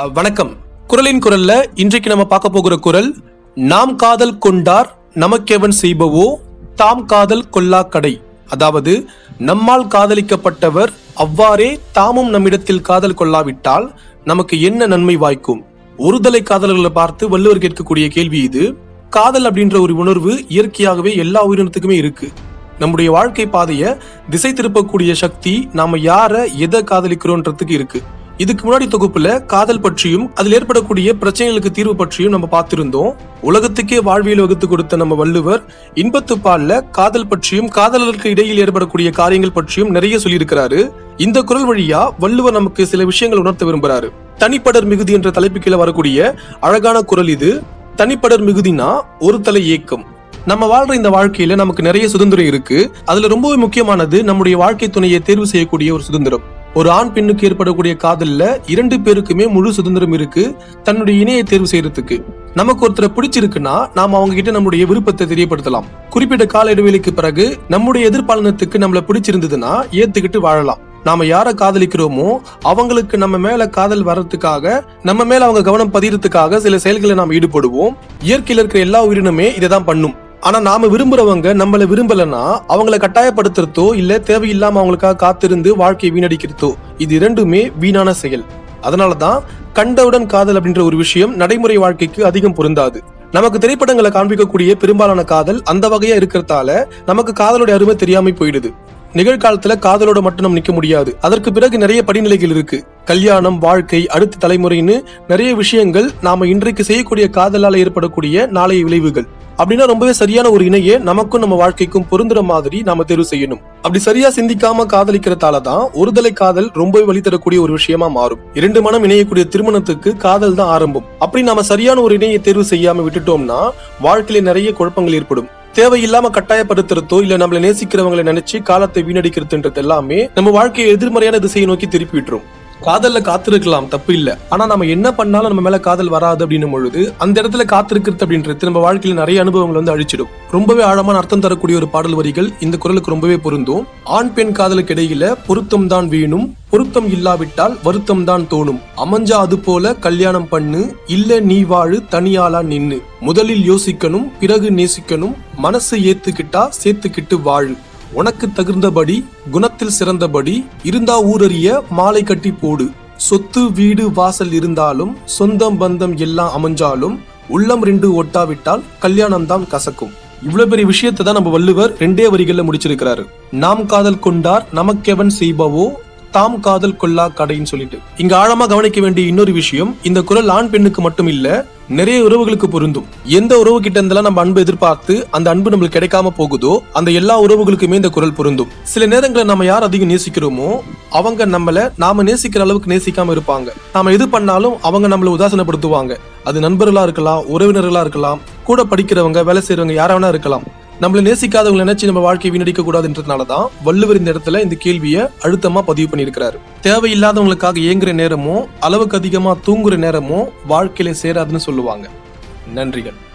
வணக்கம். குரலின் குரல்ல இன்றைக்கு நம்ம பார்க்க போகிற குரல், நாம் காதல் கொண்டார் நமக்கெவன் செய்பவோ தாம் காதல் கொல்லா கடை. அதாவது, நம்மால் காதலிக்கப்பட்டவர் அவ்வாறே தாமும் நம்மிடத்தில் காதல் கொள்ளாவிட்டால் நமக்கு என்ன நன்மை வாய்க்கும்? ஒருதலை காதலர்களை பார்த்து வள்ளுவர் கேட்கக்கூடிய கேள்வி இது. காதல் அப்படின்ற ஒரு உணர்வு இயற்கையாகவே எல்லா உயிரினத்துக்குமே இருக்கு. நம்முடைய வாழ்க்கை பாதைய திசை திருப்பக்கூடிய சக்தி நாம யார எதை காதலிக்கிறோன்றதுக்கு இருக்கு. இதுக்கு முன்னாடி தொகுப்புல காதல் பற்றியும் அதில் ஏற்படக்கூடிய பிரச்சனைகளுக்கு தீர்வு பற்றியும் நம்ம பார்த்திருந்தோம். உலகத்துக்கே வாழ்வியல் வகுத்து கொடுத்த நம்ம வள்ளுவர் இன்பத்துப்பால்ல காதல் பற்றியும் காதலர்களுக்கு இடையில் ஏற்படக்கூடிய காரியங்கள் பற்றியும் நிறைய சொல்லியிருக்கிறாரு. இந்த குரல் வழியா வள்ளுவர் நமக்கு சில விஷயங்கள் உணர்த்த விரும்புறாரு. தனிப்படர் மிகுதி என்ற தலைப்பு கீழே வரக்கூடிய அழகான குரல் இது. தனிப்படர் மிகுதினா ஒரு தலை ஏக்கம். நம்ம வாழ்ற இந்த வாழ்க்கையில நமக்கு நிறைய சுதந்திரம் இருக்கு. அதுல ரொம்பவே முக்கியமானது நம்முடைய வாழ்க்கை துணையை தேர்வு செய்யக்கூடிய ஒரு சுதந்திரம். ஒரு ஆண் பெண்ணுக்கு ஏற்படக்கூடிய காதல்ல 2 பேருக்குமே முழு சுதந்திரம் இருக்கு தன்னுடைய இணையை தேர்வு செய்யறதுக்கு. நமக்கு ஒருத்தரை பிடிச்சிருக்குன்னா நாம அவங்க கிட்ட நம்முடைய விருப்பத்தை தெரியப்படுத்தலாம். குறிப்பிட்ட கால இடைவெளிக்கு பிறகு நம்முடைய எதிர்பாலனத்துக்கு நம்மள பிடிச்சிருந்ததுன்னா ஏத்துக்கிட்டு வாழலாம். நாம யார காதலிக்கிறோமோ அவங்களுக்கு நம்ம மேல காதல் வர்றதுக்காக, நம்ம மேல அவங்க கவனம் பதியறதுக்காக சில செயல்களை நாம் ஈடுபடுவோம். இயற்கையில இருக்கிற எல்லா உயிரினமே இதைதான் பண்ணும். ஆனா நாம விரும்புறவங்க நம்மள விரும்பலன்னா அவங்கள கட்டாயப்படுத்துறதோ இல்ல தேவையில்லாம அவங்களுக்காக காத்திருந்து வாழ்க்கையை வீணடிக்கிறதோ, இது 2மே வீணான செயல். அதனாலதான் கண்டவுடன் காதல் அப்படின்ற ஒரு விஷயம் நடைமுறை வாழ்க்கைக்கு அதிகம் பொருந்தாது. நமக்கு திரைப்படங்களை காண்பிக்கக்கூடிய பெரும்பாலான காதல் அந்த வகையா இருக்கிறதால நமக்கு காதலோட அருமை தெரியாம போயிடுது. நிகழ்காலத்துல காதலோட மட்டும் நம்ம நிக்க முடியாது. அதற்கு பிறகு நிறைய படிநிலைகள் இருக்கு. கல்யாணம், வாழ்க்கை, அடுத்த தலைமுறைன்னு நிறைய விஷயங்கள் நாம இன்றைக்கு செய்யக்கூடிய காதலால ஏற்படக்கூடிய நாளைய விளைவுகள். அப்படின்னா ரொம்பவே சரியான ஒரு இணையை நமக்கும் நம்ம வாழ்க்கைக்கும் பொருந்துற மாதிரி நாம தேர்வு செய்யணும். அப்படி சரியா சிந்திக்காம காதலிக்கிறதாலதான் ஒருதலை காதல் ரொம்பவே வழி தரக்கூடிய ஒரு விஷயமா மாறும். 2 மனம் இணையக்கூடிய திருமணத்துக்கு காதல் தான் ஆரம்பம். அப்படி நாம சரியான ஒரு இணையை தேர்வு செய்யாம விட்டுட்டோம்னா வாழ்க்கையில நிறைய குழப்பங்கள் ஏற்படும். தேவையில்லாம கட்டாயப்படுத்துறதோ இல்ல நம்மள நேசிக்கிறவங்களை நினைச்சு காலத்தை வீணடிக்கிறதுன்றது எல்லாமே நம்ம வாழ்க்கையை எதிர்மறையான திசையை நோக்கி திருப்பி விட்டுரும். காதல்ல காத்திருக்கலாம், தப்பு இல்ல. ஆனா நம்ம என்ன பண்ணாலும் நம்ம மேல காதல் வராது அப்படின்னும் பொழுது அந்த இடத்துல காத்திருக்கிறது அப்படின்றது நம்ம வாழ்க்கையில நிறைய அனுபவங்கள் அழிச்சிடும். ரொம்பவே ஆழமான அர்த்தம் தரக்கூடிய ஒரு பாடல் வரிகள் இந்த குரலுக்கு ரொம்பவே பொருந்தும். ஆண் பெண் காதலுக்கு இடையில பொருத்தம் தான் வேணும், பொருத்தம் இல்லாவிட்டால் வருத்தம் தான் தோணும். அமைஞ்சா அது போல கல்யாணம் பண்ணு, இல்ல நீ வாழு தனியாளா நின்னு. முதலில் யோசிக்கணும், பிறகு நேசிக்கணும், மனசு ஏத்துக்கிட்டா சேர்த்துக்கிட்டு வாழு. உனக்கு தகுந்தபடி குணத்தில் சிறந்தபடி இருந்தா ஊரறிய மாலை கட்டி போடு. சொத்து வீடு வாசல் இருந்தாலும் சொந்தம் பந்தம் எல்லாம் அமைஞ்சாலும் உள்ளம் 2 ஒட்டாவிட்டால் கல்யாணம் தான் கசக்கும். இவ்வளவு பெரிய விஷயத்தை தான் நம்ம வள்ளுவர் 2 வரிகள்ல முடிச்சிருக்கிறாரு. நாம் காதல் கொண்டார் நமக்கெவன் செய்பவோ தாம் காதல் கொல்லா கடைன்னு சொல்லிட்டு. இங்க ஆழமா கவனிக்க வேண்டிய இன்னொரு விஷயம், இந்த குரல் ஆண் பெண்ணுக்கு மட்டும் இல்ல, நிறைய உறவுகளுக்கு பொருந்தும். எந்த உறவு கிட்ட இருந்தெல்லாம் நம்ம அன்பு எதிர்பார்த்து அந்த அன்பு நம்மளுக்கு கிடைக்காம போகுதோ அந்த எல்லா உறவுகளுக்குமே இந்த குரல் பொருந்தும். சில நேரங்களில் நம்ம யார் அதிகம் நேசிக்கிறோமோ அவங்க நம்மள நாம நேசிக்கிற அளவுக்கு நேசிக்காம இருப்பாங்க. நாம எது பண்ணாலும் அவங்க நம்மள உதாசனப்படுத்துவாங்க. அது நண்பர்களா இருக்கலாம், உறவினர்களா இருக்கலாம், கூட படிக்கிறவங்க, வேலை செய்யறவங்க, யாராவனா இருக்கலாம். நம்மள நேசிக்காதவங்களை நினைச்சு நம்ம வாழ்க்கையை வீணடிக்க கூடாதுன்றதுனாலதான் வள்ளுவர் இந்த இடத்துல இந்த கேள்வியை அழுத்தமா பதிவு பண்ணியிருக்கிறாரு. தேவையில்லாதவங்களுக்காக ஏங்குற நேரமோ அளவுக்கு அதிகமா தூங்குற நேரமோ வாழ்க்கையில சேராதுன்னு சொல்லுவாங்க. நன்றிகள்.